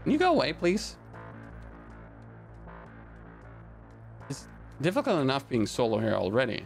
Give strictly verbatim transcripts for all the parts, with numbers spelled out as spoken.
Can you go away, please? It's difficult enough being solo here already.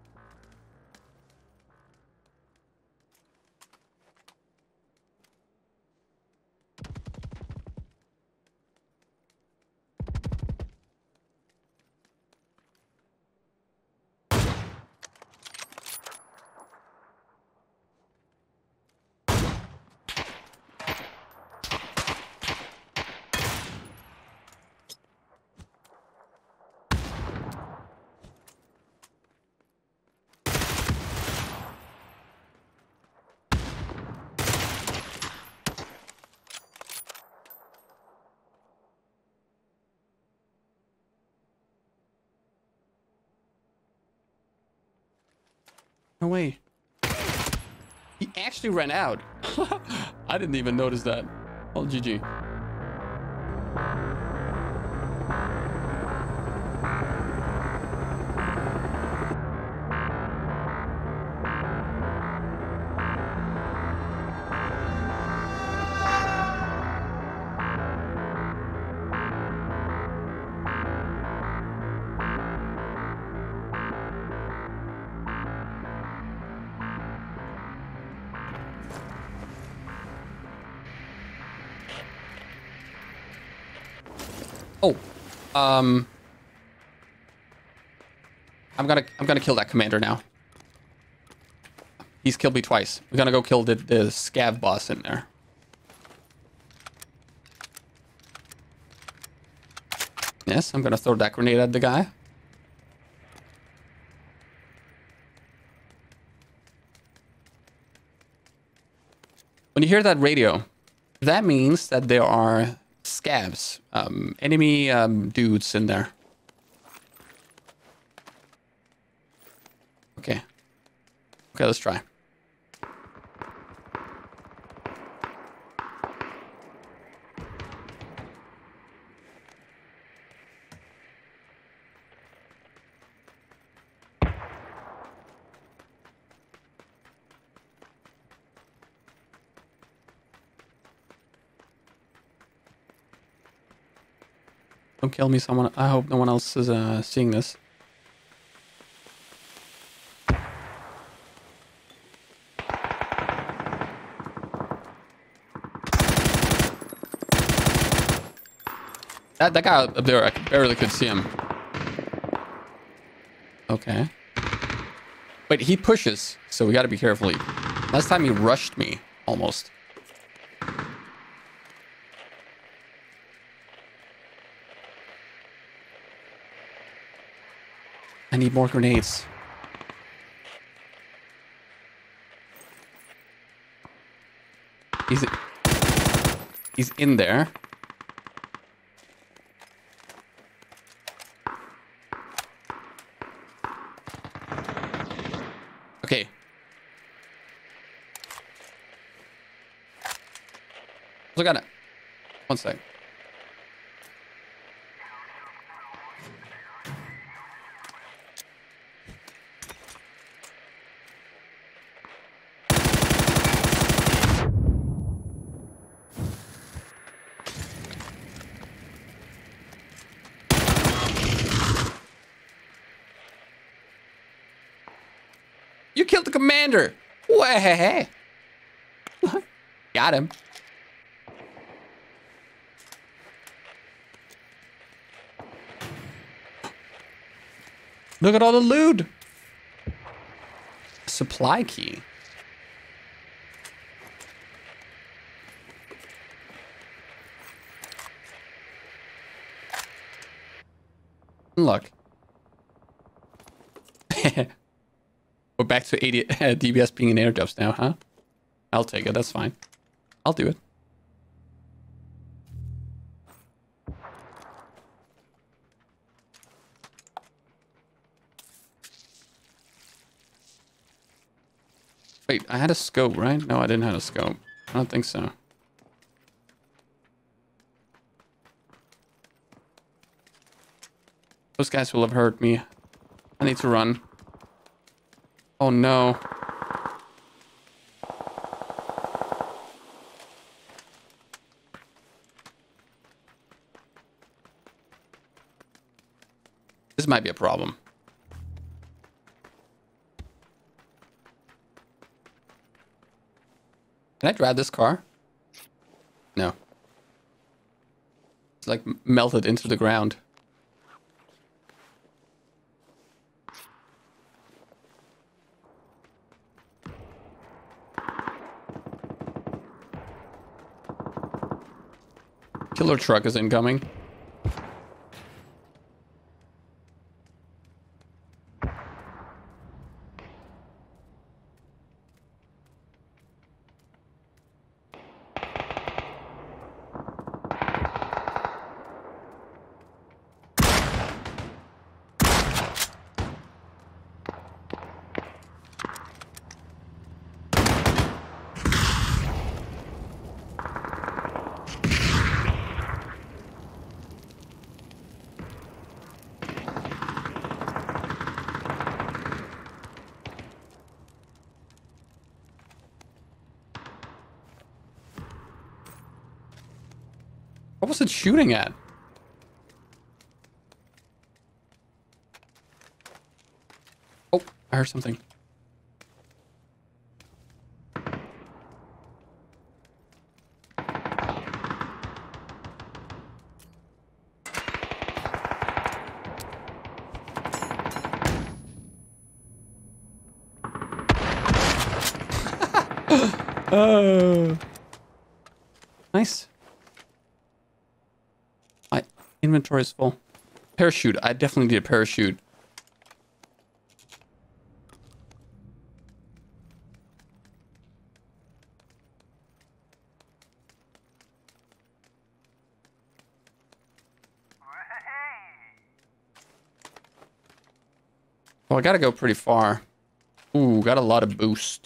No way. He actually ran out. I didn't even notice that. Oh, G G. Oh, um, I'm gonna I'm gonna kill that commander now. He's killed me twice. We're gonna go kill the, the scav boss in there. Yes, I'm gonna throw that grenade at the guy. When you hear that radio, that means that there are scavs, um, enemy um, dudes in there. Okay. Okay, let's try. Don't kill me, someone. I hope no one else is uh, seeing this. That, that guy up there, I barely could see him. Okay. Wait, he pushes, so we gotta be careful. Last time he rushed me, almost. I need more grenades. He's, he's in there. Okay. Look at it. One sec. You killed the commander. Way. Got him. Look at all the loot. Supply key. Look. We're back to eighty uh, D B S being in airdrops now, huh? I'll take it. That's fine. I'll do it. Wait, I had a scope, right? No, I didn't have a scope. I don't think so. Those guys will have hurt me. I need to run. Oh no. This might be a problem. Can I drive this car? No. It's like melted into the ground. Killer truck is incoming. What was it shooting at? Oh, I heard something. Oh. Nice. My inventory is full. Parachute. I definitely need a parachute. Oh, I gotta go pretty far. Ooh, got a lot of boost.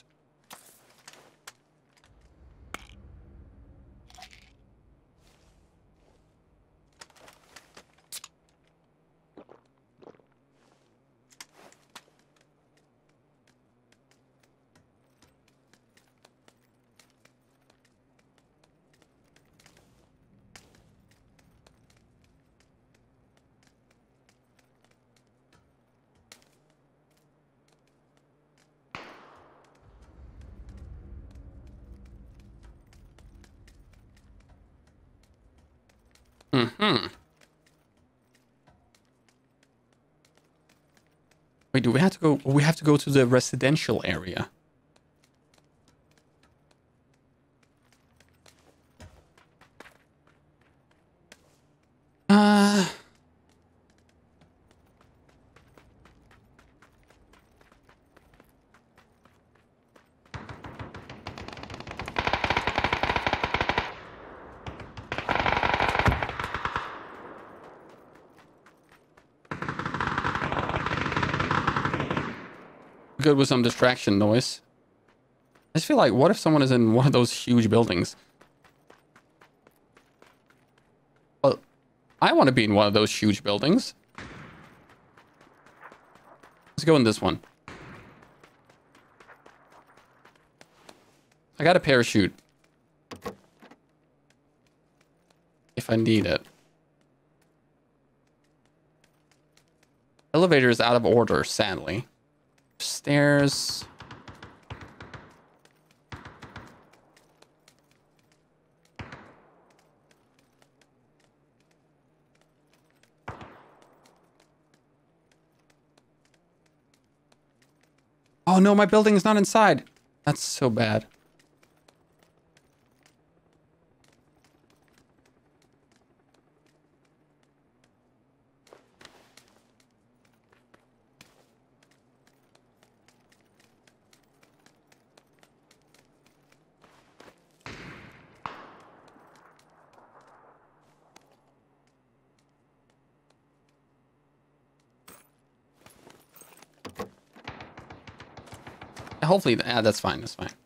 Mm-hmm. Wait, do we have to go? We have to go to the residential area. Uh... Good with some distraction noise. I just feel like, what if someone is in one of those huge buildings? Well, I want to be in one of those huge buildings. Let's go in this one. I got a parachute. If I need it. Elevator is out of order, sadly. Stairs. Oh no, my building is not inside. That's so bad. Hopefully, yeah, that's fine. That's fine.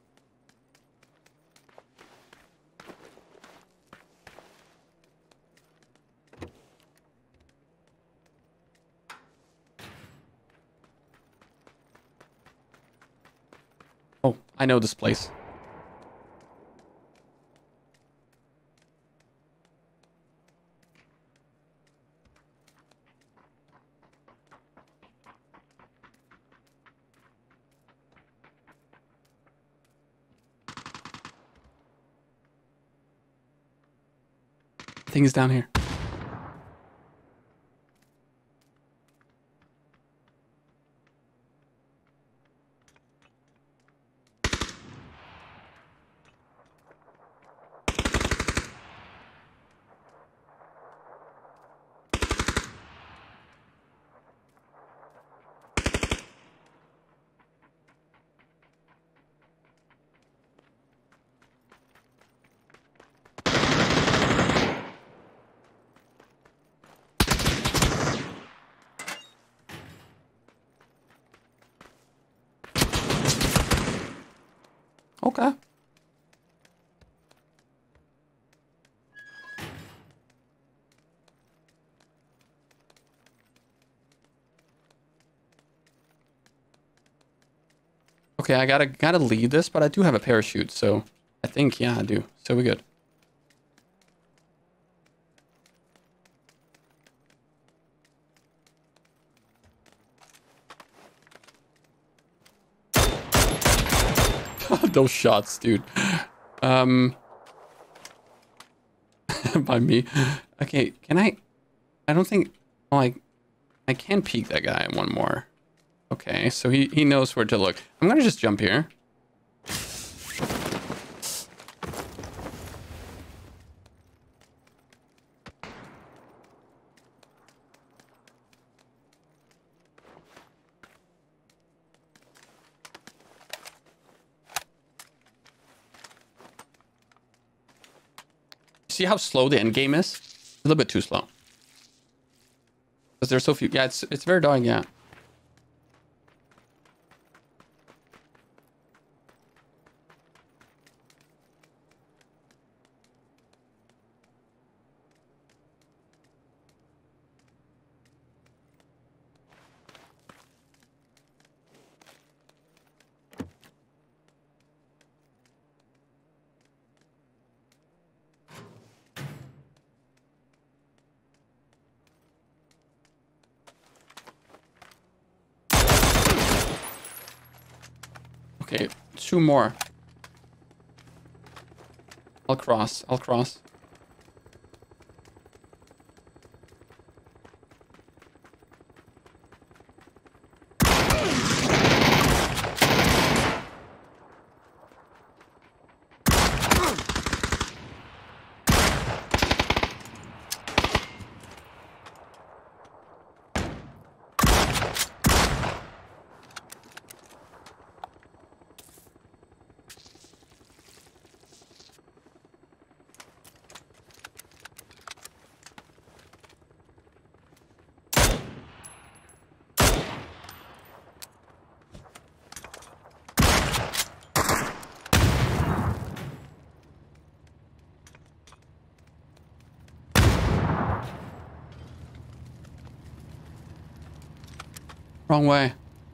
Oh, I know this place. I think he's down here. Okay. Okay, I gotta gotta lead this, but I do have a parachute, so I think yeah I do. So we're good. Those shots, dude. Um, by me. Okay, can I? I don't think. Like, I can peek that guy one more. Okay, so he he knows where to look. I'm gonna just jump here. See how slow the end game is? A little bit too slow. Because there's so few. Yeah, it's it's very dark. Yeah. Okay, two more. I'll cross. I'll cross. Wrong way.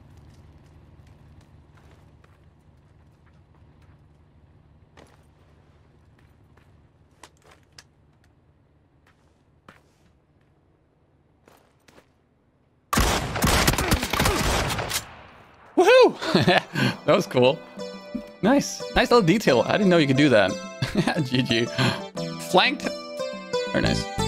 Woohoo! That was cool. Nice. Nice little detail. I didn't know you could do that. G G. Flanked. Very nice.